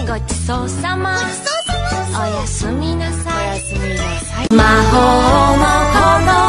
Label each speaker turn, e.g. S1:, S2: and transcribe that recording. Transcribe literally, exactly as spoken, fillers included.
S1: ごちそうさま。
S2: ごちそうさま。
S1: おやすみなさい。
S2: おやすみなさい。
S1: 魔法の炎